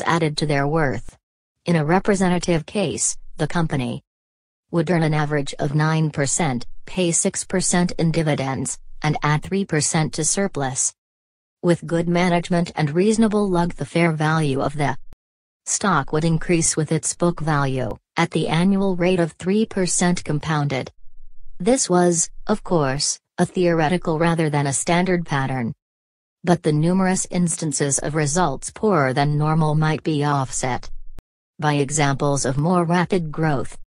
dividends added to their worth. In a representative case, the company would earn an average of 9%, pay 6% in dividends, and add 3% to surplus. With good management and reasonable luck, the fair value of the stock would increase with its book value, at the annual rate of 3% compounded. This was, of course, a theoretical rather than a standard pattern. But the numerous instances of results poorer than normal might be offset by examples of more rapid growth.